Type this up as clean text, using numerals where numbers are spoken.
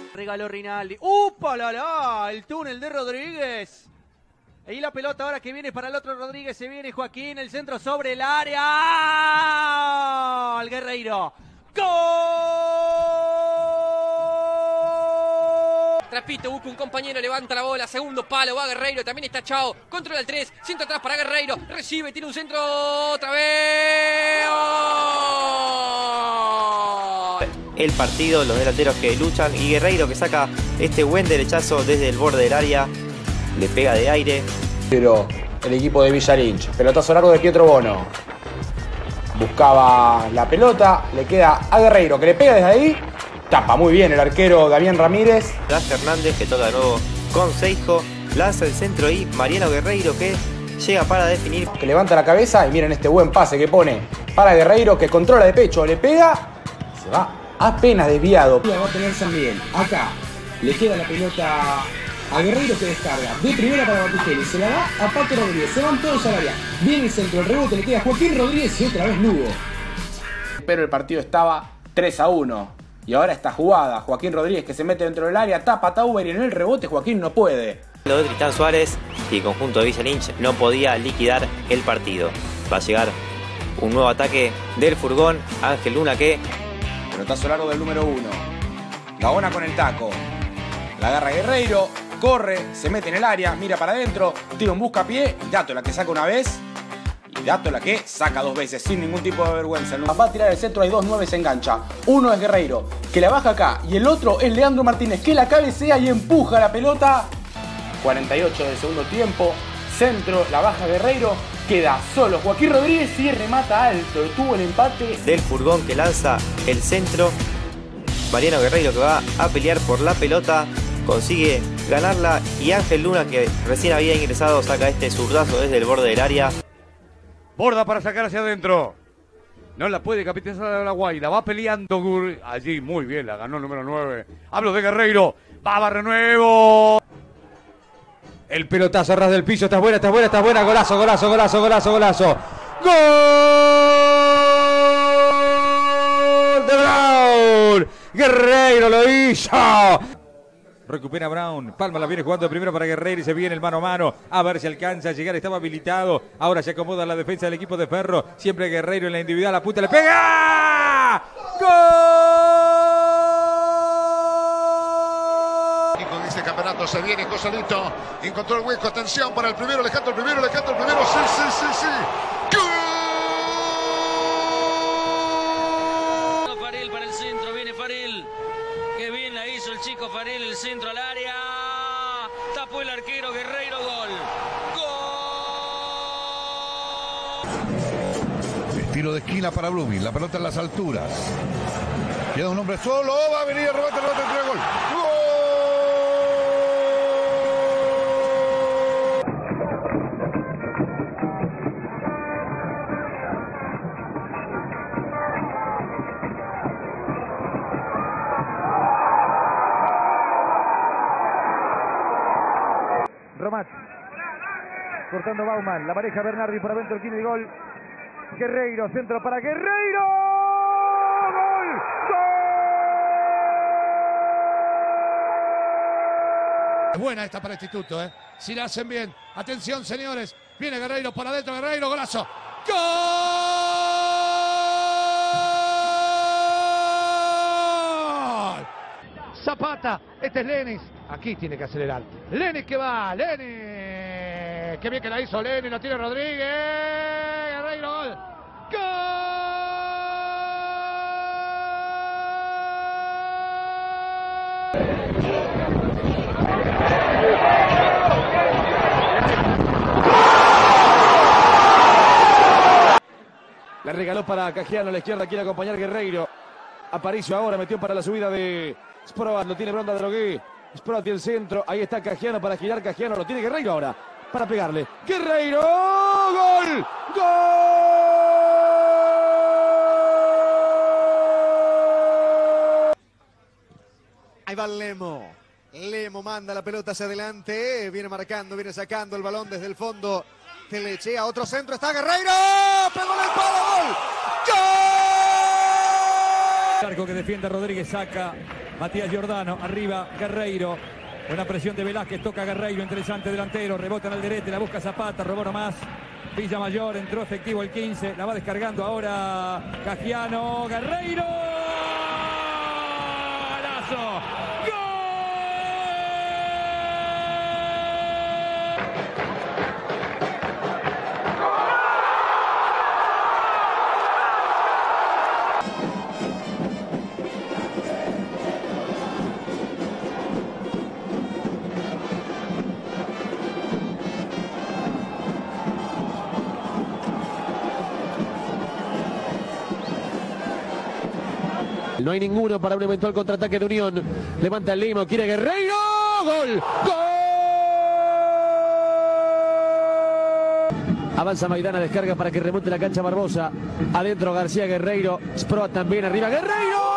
Regaló Rinaldi. ¡Upa la la! El túnel de Rodríguez. Ahí la pelota ahora que viene para el otro Rodríguez. Se viene Joaquín. El centro sobre el área. Al Guerreiro. ¡Gol! Trapito busca un compañero, levanta la bola, segundo palo, va Guerreiro, también está Chao, controla el 3, centro atrás para Guerreiro, recibe, tiene un centro otra vez. ¡Oh! El partido, los delanteros que luchan y Guerreiro que saca este buen derechazo desde el borde del área, le pega de aire. Pero el equipo de Villarinch, pelotazo largo de Pietro Bono. Buscaba la pelota, le queda a Guerreiro que le pega desde ahí. Tapa muy bien el arquero Damián Ramírez. Das Hernández que toca de nuevo con Seijo, lanza el centro y Mariano Guerreiro que llega para definir. Que levanta la cabeza y miren este buen pase que pone para Guerreiro que controla de pecho, le pega, se va apenas desviado. La va a tener también, acá, le queda la pelota a Guerreiro que descarga, de primera para Batistelli, se la da a Pato Rodríguez, se van todos al área, viene el centro, el rebote le queda a Joaquín Rodríguez y otra vez Lugo. Pero el partido estaba 3-1. Y ahora esta jugada, Joaquín Rodríguez que se mete dentro del área, tapa a Tauber y en el rebote Joaquín no puede. Lo de Tristán Suárez y el conjunto de Villarinch no podía liquidar el partido. Va a llegar un nuevo ataque del furgón, Ángel Luna que... Pelotazo largo del número 1. Gaona con el taco. La agarra Guerreiro, corre, se mete en el área, mira para adentro, tira un buscapié y Dato la que saca una vez. Y Dato la que saca 2 veces sin ningún tipo de vergüenza. Va a tirar el centro, hay 2 9, se engancha. Uno es Guerreiro, que la baja acá. Y el otro es Leandro Martínez, que la cabecea y empuja la pelota. 48 del segundo tiempo. Centro, la baja Guerreiro. Queda solo Joaquín Rodríguez y remata alto. Tuvo el empate del furgón que lanza el centro. Mariano Guerreiro que va a pelear por la pelota. Consigue ganarla. Y Ángel Luna que recién había ingresado saca este zurdazo desde el borde del área. Borda para sacar hacia adentro. No la puede capitalizar la Guaira. Va peleando allí. Muy bien, la ganó el número 9. Hablo de Guerreiro. Va Barrio Nuevo. El pelotazo a ras del piso. Está buena, está buena, está buena. Golazo, golazo, golazo, golazo, golazo. ¡Gol de Brown! Guerreiro lo hizo. Recupera Brown, Palma la viene jugando de primero para Guerreiro y se viene el mano a mano, a ver si alcanza a llegar, estaba habilitado, ahora se acomoda la defensa del equipo de Ferro, siempre Guerreiro en la individual, la punta le pega, ¡gol! Y con este campeonato se viene Joselito, encontró el hueco, atención para el primero, Alejandro, el primero, sí, ¡gol! Farel para el centro, viene Farel. Qué bien la hizo el chico Farel, el centro al área. Tapó el arquero Guerreiro, gol. ¡Gol! Tiro de esquina para Blooming, la pelota en las alturas. Queda un hombre solo, va a venir el rebote, gol. ¡Gol! Romat, cortando Bauman, la pareja Bernardi por adentro, tiene el gol. Guerreiro, centro para Guerreiro. ¡Gol! ¡Gol! Buena esta para Instituto, ¿eh? Si la hacen bien. Atención, señores. Viene Guerreiro por adentro, Guerreiro, golazo. ¡Gol! Zapata, este es Lenis. Aquí tiene que acelerar. Lenis que va, Lenis. Qué bien que la hizo Lenis, la tiene Rodríguez. Guerreiro, gol. La regaló para Cajiano a la izquierda, quiere acompañar Guerreiro. Aparicio ahora, metió para la subida de Sproat, lo tiene Bronda Drogué. Sproat y el centro, ahí está Cajiano para girar, Cajiano lo tiene Guerreiro ahora, para pegarle. Guerreiro, ¡gol! ¡Gol! Ahí va Lemo. Lemo manda la pelota hacia adelante, viene marcando, viene sacando el balón desde el fondo. Telechea, otro centro, está Guerreiro, pegó en el palo, gol. ¡Gol! Arco que defiende Rodríguez, saca Matías Giordano, arriba Guerreiro. Buena presión de Velázquez, toca Guerreiro, interesante delantero, rebota en el derecho, la busca Zapata, robó nomás. Villamayor, entró efectivo el 15, la va descargando ahora Cagiano, Guerreiro. ¡Golazo! No hay ninguno para un eventual contraataque de Unión. Levanta el Limo, quiere Guerreiro. ¡Gol! ¡Gol! Avanza Maidana, descarga para que remonte la cancha Barbosa. Adentro García Guerreiro. Sproat también arriba. ¡Guerreiro!